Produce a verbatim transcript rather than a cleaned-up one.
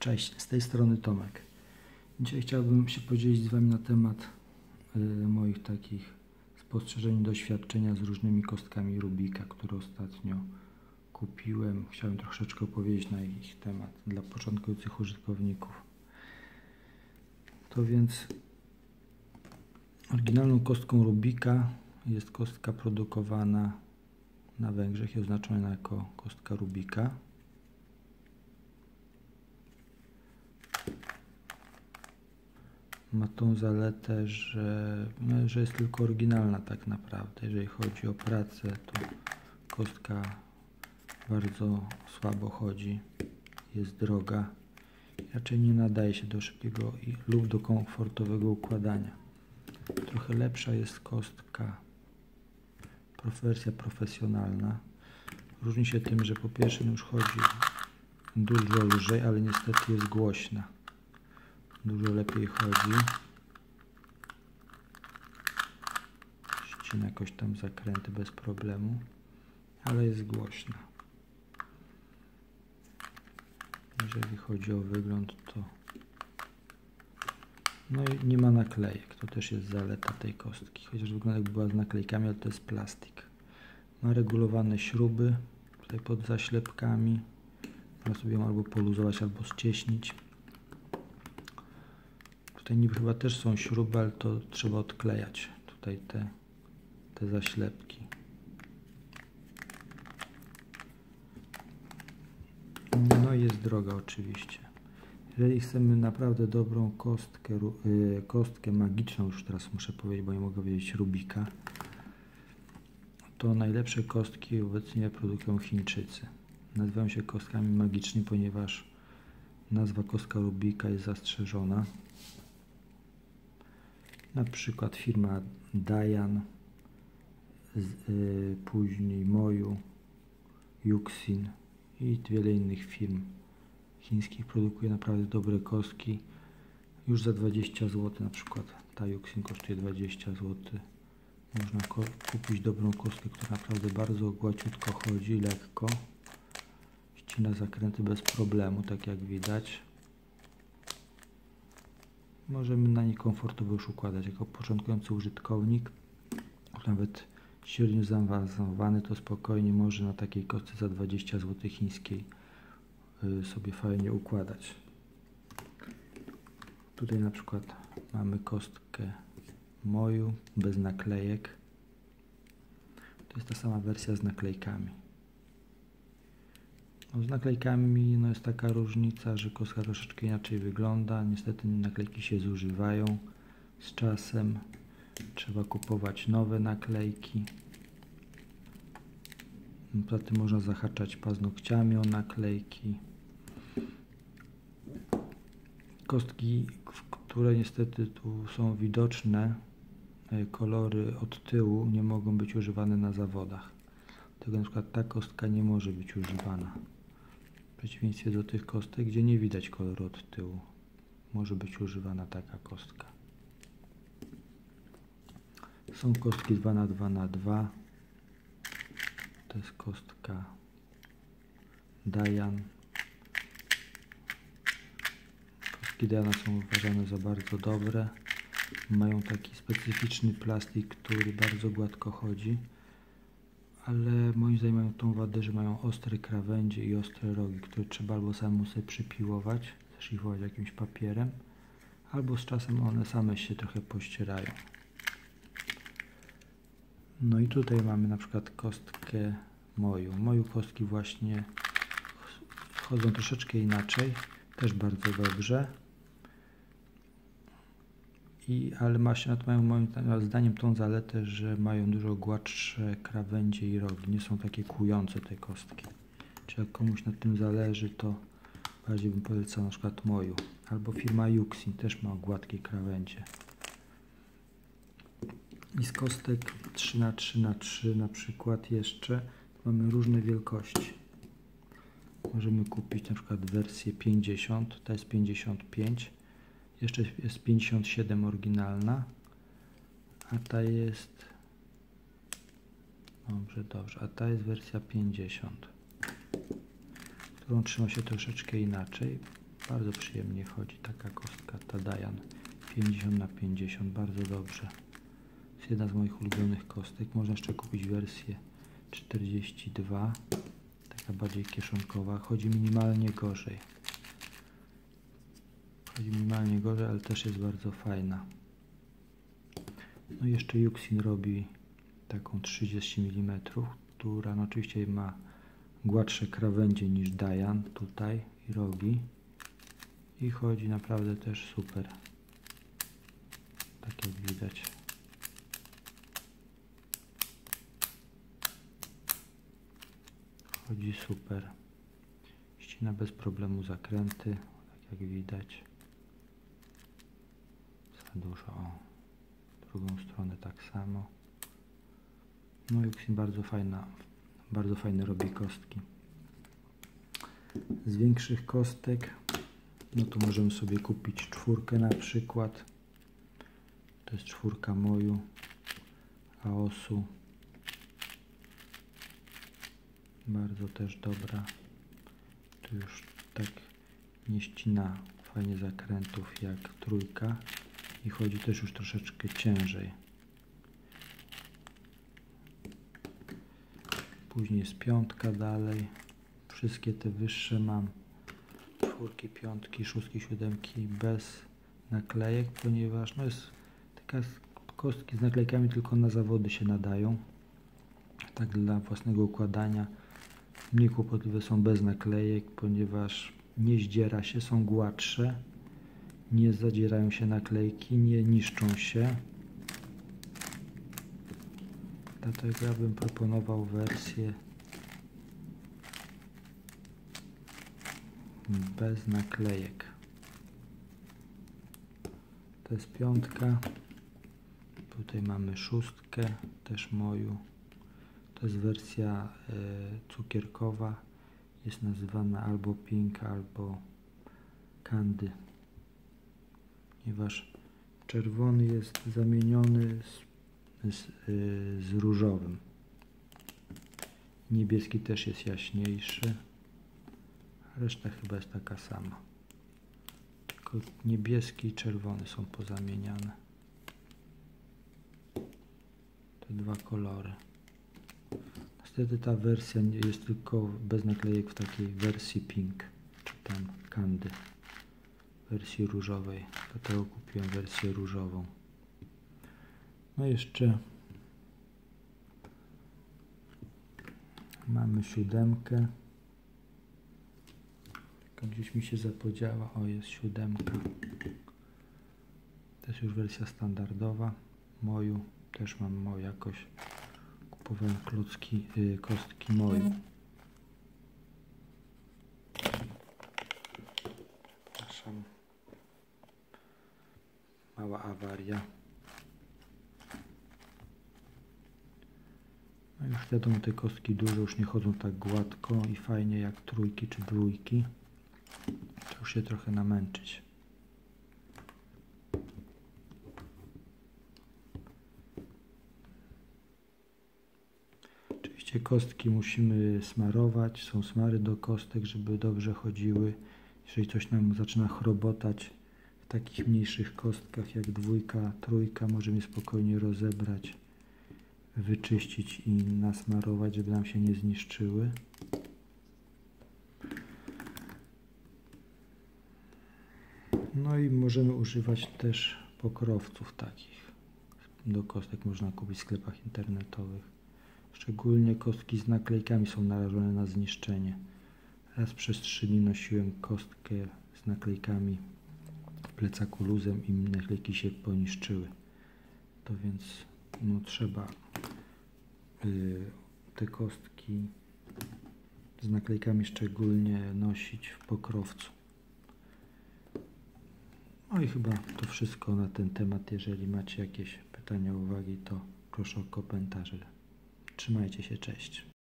Cześć, z tej strony Tomek. Dzisiaj chciałbym się podzielić z Wami na temat y, moich takich spostrzeżeń, doświadczenia z różnymi kostkami Rubika, które ostatnio kupiłem. Chciałem troszeczkę opowiedzieć na ich temat dla początkujących użytkowników. To więc oryginalną kostką Rubika jest kostka produkowana na Węgrzech i oznaczona jako kostka Rubika. Ma tą zaletę, że, no, że jest tylko oryginalna tak naprawdę. Jeżeli chodzi o pracę, to kostka bardzo słabo chodzi, jest droga i raczej nie nadaje się do szybkiego i, lub do komfortowego układania. Trochę lepsza jest kostka, wersja profesjonalna. Różni się tym, że po pierwsze już chodzi dużo lżej, ale niestety jest głośna. Dużo lepiej chodzi. Ścina jakoś tam zakręty bez problemu, ale jest głośna. Jeżeli chodzi o wygląd, to no i nie ma naklejek. To też jest zaleta tej kostki. Chociaż wygląda jakby była z naklejkami, ale to jest plastik. Ma regulowane śruby tutaj pod zaślepkami. Można sobie ją albo poluzować, albo ścieśnić. Tutaj niby chyba też są śruby, ale to trzeba odklejać tutaj te, te zaślepki. No i jest droga oczywiście. Jeżeli chcemy naprawdę dobrą kostkę, yy, kostkę magiczną, już teraz muszę powiedzieć, bo nie mogę powiedzieć Rubika, to najlepsze kostki obecnie produkują Chińczycy. Nazywają się kostkami magicznymi, ponieważ nazwa kostka Rubika jest zastrzeżona. Na przykład firma Dayan, z, y, później Moju, Yuxin i wiele innych firm chińskich produkuje naprawdę dobre kostki. Już za dwadzieścia złotych, na przykład ta Yuxin kosztuje dwadzieścia złotych. Można kupić dobrą kostkę, która naprawdę bardzo gładziutko chodzi, lekko. Ścina zakręty bez problemu, tak jak widać. Możemy na niej komfortowo już układać. Jako początkujący użytkownik, nawet średnio zaawansowany, to spokojnie może na takiej kostce za dwadzieścia złotych chińskiej sobie fajnie układać. Tutaj na przykład mamy kostkę Moju bez naklejek. To jest ta sama wersja z naklejkami. No, z naklejkami no jest taka różnica, że kostka troszeczkę inaczej wygląda. Niestety naklejki się zużywają z czasem. Trzeba kupować nowe naklejki. Poza tym można zahaczać paznokciami o naklejki. Kostki, które niestety tu są widoczne, kolory od tyłu, nie mogą być używane na zawodach. Dlatego na przykład ta kostka nie może być używana. W przeciwieństwie do tych kostek, gdzie nie widać koloru od tyłu, może być używana taka kostka. Są kostki dwa na dwa na dwa. To jest kostka Dayan. Kostki Dayana są uważane za bardzo dobre. Mają taki specyficzny plastik, który bardzo gładko chodzi. Ale moim zdaniem mają tą wadę, że mają ostre krawędzie i ostre rogi, które trzeba albo samemu sobie przypiłować, zaszlifować jakimś papierem, albo z czasem one same się trochę pościerają. No i tutaj mamy na przykład kostkę Moju. Moju kostki właśnie chodzą troszeczkę inaczej, też bardzo dobrze. I, ale mają, mają moim zdaniem tą zaletę, że mają dużo gładsze krawędzie i rogi. Nie są takie kłujące te kostki. Czy jak komuś na tym zależy, to bardziej bym polecał na przykład Moju. Albo firma Yuxin też ma gładkie krawędzie. I z kostek trzy na trzy na trzy na przykład jeszcze mamy różne wielkości. Możemy kupić na przykład wersję pięćdziesiąt, ta jest pięćdziesiąt pięć. Jeszcze jest pięćdziesiąt siedem oryginalna, a ta jest, dobrze, dobrze, a ta jest wersja pięćdziesiąt, którą trzyma się troszeczkę inaczej. Bardzo przyjemnie chodzi taka kostka, ta Dayan pięćdziesiąt na pięćdziesiąt, bardzo dobrze. Jest jedna z moich ulubionych kostek. Można jeszcze kupić wersję czterdzieści dwa, taka bardziej kieszonkowa. Chodzi minimalnie gorzej. Chodzi minimalnie gorzej, ale też jest bardzo fajna. No i jeszcze Yuxin robi taką trzydzieści milimetrów, która no oczywiście ma gładsze krawędzie niż Dayan tutaj i rogi. I chodzi naprawdę też super. Tak jak widać. Chodzi super. Ścina bez problemu zakręty, tak jak widać. Za dużo. O. Drugą stronę tak samo. No Yuxin bardzo fajna, bardzo fajne robi kostki. Z większych kostek, no to możemy sobie kupić czwórkę na przykład. To jest czwórka Moju, Aosu. Bardzo też dobra. Tu już tak nie ścina fajnie zakrętów jak trójka i chodzi też już troszeczkę ciężej. Później jest piątka dalej. Wszystkie te wyższe mam. Czwórki, piątki, szóstki, siódemki bez naklejek, ponieważ no jest taka kostki z naklejkami tylko na zawody się nadają. Tak dla własnego układania. Mniej kłopotliwe są bez naklejek, ponieważ nie zdziera się, są gładsze, nie zadzierają się naklejki, nie niszczą się. Dlatego ja bym proponował wersję bez naklejek. To jest piątka. Tutaj mamy szóstkę, też Moju. To jest wersja y, cukierkowa. Jest nazywana albo Pink, albo Candy. Ponieważ czerwony jest zamieniony z, z, y, z różowym. Niebieski też jest jaśniejszy. Reszta chyba jest taka sama. Tylko niebieski i czerwony są pozamieniane. Te dwa kolory. Niestety ta wersja jest tylko bez naklejek w takiej wersji Pink, czy tam Candy, wersji różowej. Dlatego kupiłem wersję różową. No jeszcze mamy siódemkę. Tylko gdzieś mi się zapodziała. O, jest siódemka. To jest już wersja standardowa. Moju też mam Moju jakoś. Kupowałem klocki, yy, kostki Moju. Przepraszam. Mała awaria. No już wiadomo, te kostki duże już nie chodzą tak gładko i fajnie jak trójki czy dwójki. To już się trochę namęczyć. Oczywiście kostki musimy smarować. Są smary do kostek, żeby dobrze chodziły. Jeżeli coś nam zaczyna chrobotać w takich mniejszych kostkach jak dwójka, trójka, możemy spokojnie rozebrać, wyczyścić i nasmarować, żeby nam się nie zniszczyły. No i możemy używać też pokrowców takich. Do kostek można kupić w sklepach internetowych. Szczególnie kostki z naklejkami są narażone na zniszczenie. Raz przez trzy dni nosiłem kostkę z naklejkami w plecaku luzem i naklejki się poniszczyły. To więc no, trzeba y, te kostki z naklejkami szczególnie nosić w pokrowcu. No i chyba to wszystko na ten temat. Jeżeli macie jakieś pytania, uwagi, to proszę o komentarze. Trzymajcie się, cześć.